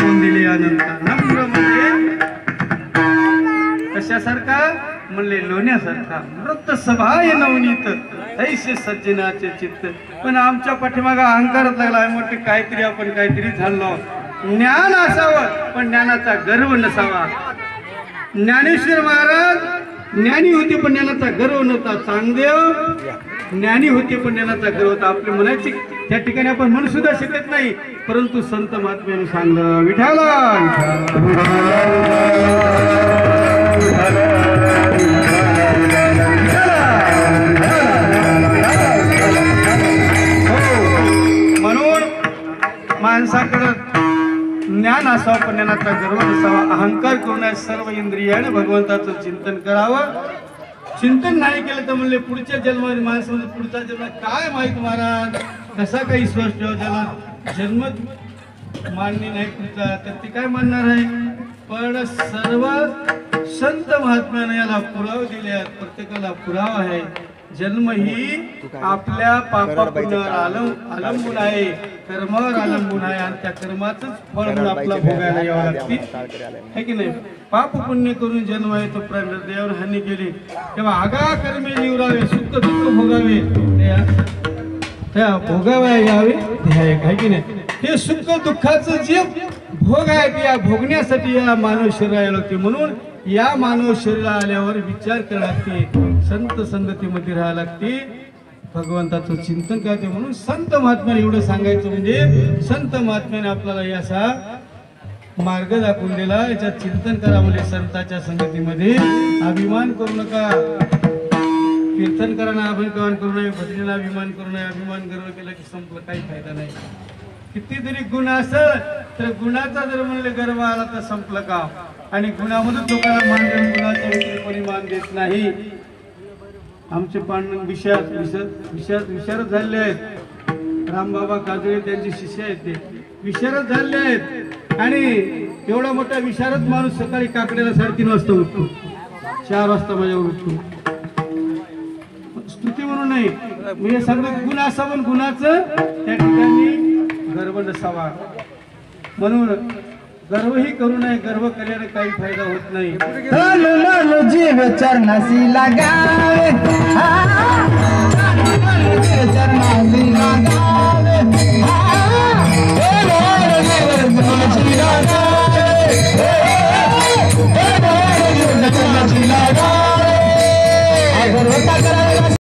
दाखवून दिले अनंत नम्र म्हणजे कशासारखा म्हणले लोण्यासारखा मृत सभाय नवनीत ऐसे सज्जनाचे चित्त. पण आमच्या पाठीमागा अहंकारच लागला मोठे काहीतरी आपण काहीतरी झालो. ज्ञान असावं पण ज्ञानाचा गर्व नसावा. ज्ञानेश्वर महाराज ज्ञानी होते पण ज्ञानाचा गर्व नव्हता. चांगदेव ज्ञानी होते पण ज्ञानाचा गर्व होता. आपले म्हणायचे त्या ठिकाणी आपण म्हणू सुद्धा शकत नाही, परंतु संत महात्म्याने सांगलं विठाला म्हणून माणसाकडं ज्ञान असावं पण ज्ञानाचा गर्व नसावा. अहंकार करू नये. सर्व इंद्रियाने भगवंताचं चिंतन करावं. चिंतन नाही केलं तर म्हणले पुढच्या जन्मामध्ये माणसं म्हणजे पुढचा जन्म काय माहित महाराज कसा काही विश्वास ठेवा. ज्याला जन्म मान्य नाही पुढचा तर ते काय मानणार आहे. पण सर्व संत महात्म्याने याला पुरावे दिले आहेत. प्रत्येकाला पुरावा आहे. जन्म ही आपल्या पापा पुण्यावर अवलंबून आहे, कर्मावर अवलंबून आहे आणि त्या कर्माचंच फळ म्हणून आपला भोगायला यावं लागते है की नाही. पाप पुण्य करून जन्म आहे तो देवावर हानी केली तेव्हा आगा कर्मे निवरावे सुख दुःख भोगावे त्या भोगाव्या यावे ते आहे की नाही. हे सुख दुःखाचं जे भोग आहे ते या भोगण्यासाठी या मानव शरीराला लागते. म्हणून या मानव शरीराला आल्यावर विचार करायला लागते, संत संगतीमध्ये राहायला लागते, भगवंताचं चिंतन करते. म्हणून संत महात्म्याने एवढं सांगायचं म्हणजे संत महात्म्याने आपल्याला याचा मार्ग दाखवून दिला. याच्यात चिंतन करा म्हणजे संताच्या संगतीमध्ये अभिमान करू नका. कीर्तन करायला अभिमान करू नये, भजनेला अभिमान करू नये. अभिमान गर्व केला की संपलं, काही फायदा नाही. कितीतरी गुण असेल तर गुणाचा जर म्हणले गर्व आला तर संपलं का. आणि गुणामध्ये लोकांना मान देऊन गुणाच्या व्यतिरिक्त कोणी मान देत नाही. आमचे पांडुरंग विशारद झाले आहेत. रामबाबा काजळे त्यांचे शिष्य आहेत, ते विशारद झाले आहेत. आणि एवढा मोठा विशारद माणूस सकाळी काकड्याला 3:30 वाजता उठतो, 4 वाजता माझ्यावर उठतो. स्तुती म्हणून नाही, म्हणजे सगळं गुण असावं, गुणाचं त्या ठिकाणी गर्व नसावा. म्हणून गर्वही करू नये. गर्व केल्याने काही फायदा होत नाही. जीव चरणासी लगावे